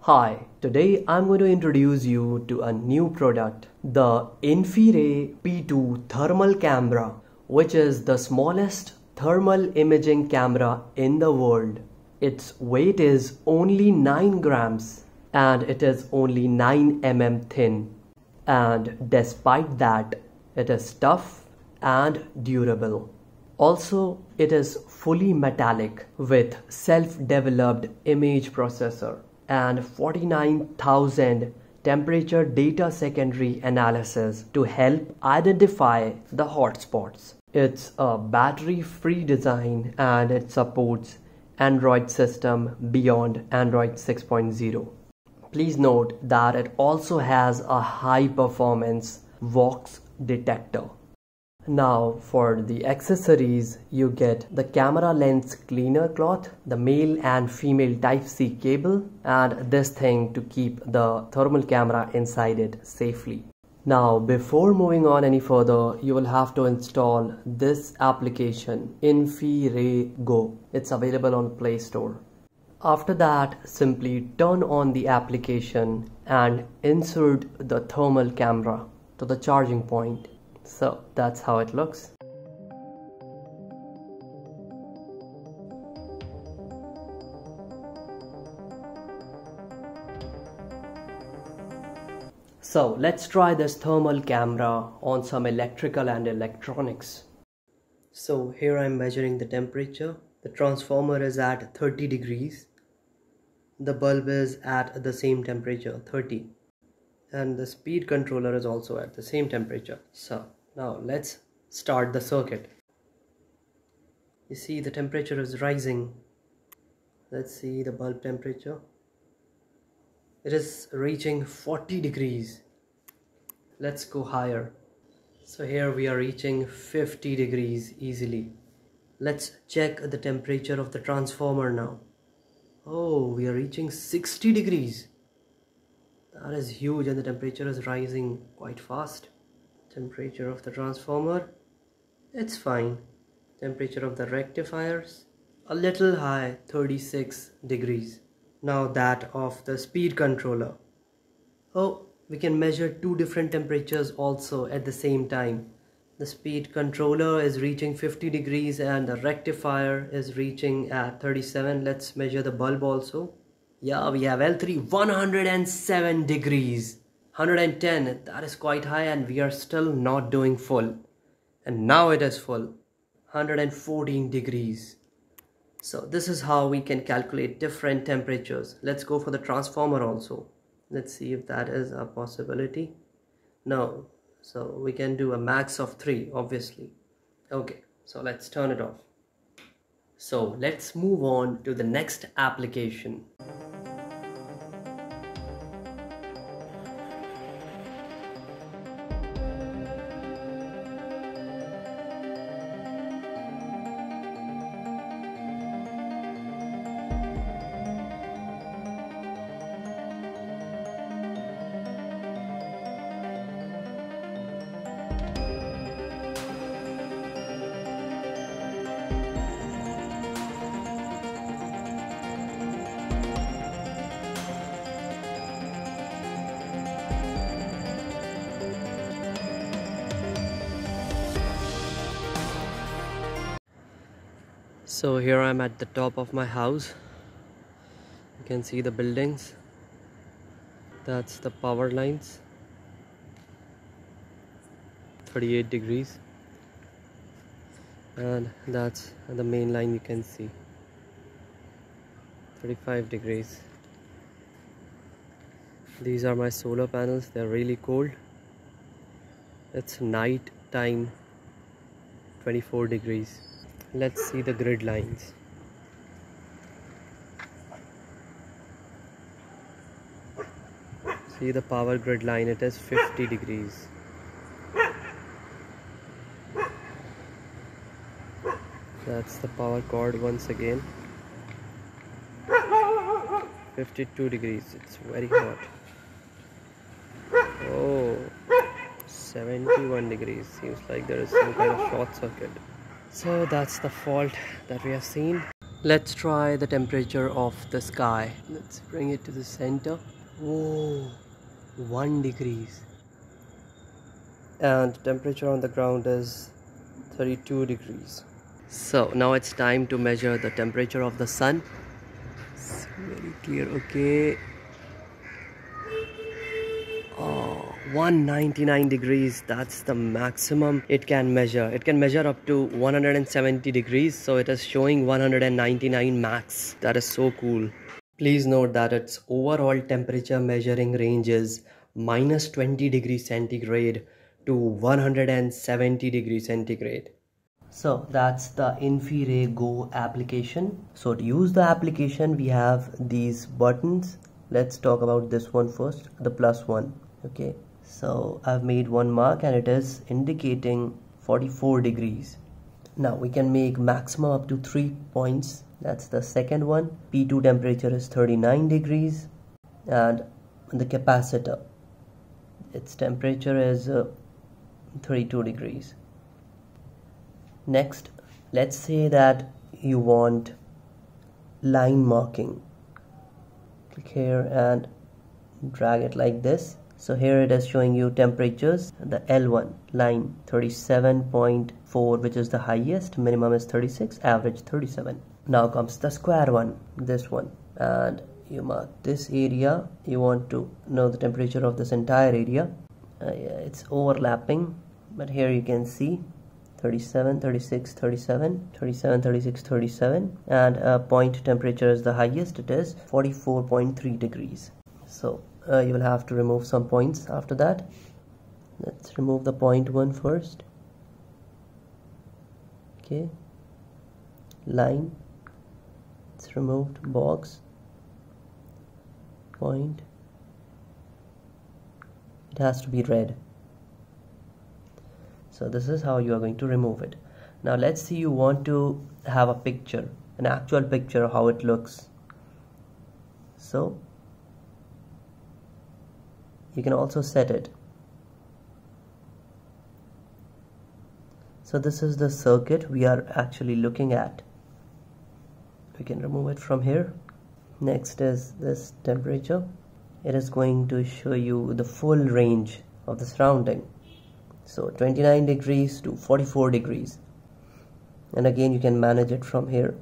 Hi, today I'm going to introduce you to a new product, the Infiray P2 thermal camera, which is the smallest thermal imaging camera in the world. Its weight is only 9 grams and it is only 9 mm thin. And despite that, it is tough and durable. Also, it is fully metallic with self-developed image processor and 49,000 temperature data secondary analysis to help identify the hotspots. It's a battery-free design and it supports Android system beyond Android 6.0. Please note that it also has a high performance Vox detector. Now for the accessories, you get the camera lens cleaner cloth, the male and female Type-C cable, and this thing to keep the thermal camera inside it safely. Now before moving on any further, you will have to install this application, Infiray Go. It's available on Play Store. After that, simply turn on the application and insert the thermal camera to the charging point. So that's how it looks. So let's try this thermal camera on some electrical and electronics. So here I'm measuring the temperature. The transformer is at 30 degrees. The bulb is at the same temperature, 30. And the speed controller is also at the same temperature. So now let's start the circuit. You see the temperature is rising. Let's see the bulb temperature. It is reaching 40 degrees. Let's go higher. So here we are reaching 50 degrees easily. Let's check the temperature of the transformer now. Oh, we are reaching 60 degrees. That is huge and the temperature is rising quite fast. Temperature of the transformer, it's fine. Temperature of the rectifiers, a little high, 36 degrees. Now that of the speed controller. Oh, we can measure two different temperatures also at the same time. The speed controller is reaching 50 degrees and the rectifier is reaching at 37. Let's measure the bulb also. Yeah, we have L3 107 degrees. 110, that is quite high and we are still not doing full. And now it is full. 114 degrees. So this is how we can calculate different temperatures. Let's go for the transformer also. Let's see if that is a possibility. No. So we can do a max of 3, obviously. Okay, so let's turn it off. So let's move on to the next application. So here I'm at the top of my house. You can see the buildings. That's the power lines. 38 degrees. And that's the main line you can see. 35 degrees. These are my solar panels. They're really cold. It's night time. 24 degrees. Let's see the grid lines. See the power grid line, it is 50 degrees. That's the power cord once again. 52 degrees, it's very hot. Oh, 71 degrees, seems like there is some kind of short circuit. So that's the fault that we have seen. Let's try the temperature of the sky. Let's bring it to the center. Whoa, 1 degrees. And temperature on the ground is 32 degrees. So now it's time to measure the temperature of the sun. It's very clear. Okay. Oh, 199 degrees. That's the maximum it can measure. It can measure up to 170 degrees. So it is showing 199 max. That is so cool. Please note that its overall temperature measuring range is minus 20 degrees centigrade to 170 degrees centigrade. So that's the Infiray Go application. So to use the application, we have these buttons. Let's talk about this one first, the plus one. Okay, so I've made one mark and it is indicating 44 degrees. Now we can make maximum up to 3 points. That's the second one. P2 temperature is 39 degrees, and the capacitor, its temperature is 32 degrees. Next, let's say that you want line marking. Click here and drag it like this. So here it is showing you temperatures. The L1 line 37.4, which is the highest, minimum is 36, average 37. Now comes the square one, this one, and you mark this area. You want to know the temperature of this entire area. Yeah, it's overlapping, but here you can see 37, 36, 37, 37, 36, 37, and point temperature is the highest. It is 44.3 degrees. So you will have to remove some points after that. Let's remove the point one first. Okay, line, it's removed. Box, point, it has to be red. So this is how you are going to remove it. Now let's see, you want to have a picture, an actual picture how it looks. So you can also set it. So this is the circuit we are actually looking at. We can remove it from here. Next is this temperature. It is going to show you the full range of the surrounding. So 29 degrees to 44 degrees. And again, you can manage it from here.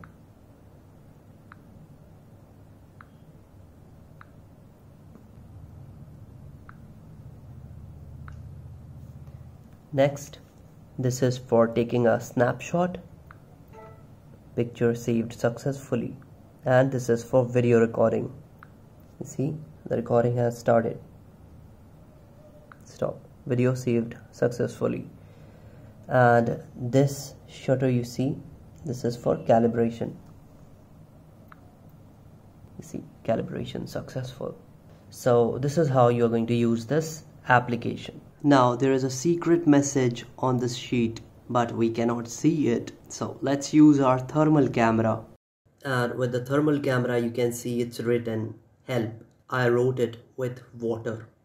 Next, this is for taking a snapshot. Picture saved successfully. And this is for video recording. You see, the recording has started. Stop. Video saved successfully. And this shutter, you see, this is for calibration. You see, calibration successful. So this is how you are going to use this application. Now there is a secret message on this sheet, but we cannot see it. So let's use our thermal camera. And with the thermal camera, you can see it's written help. I wrote it with water.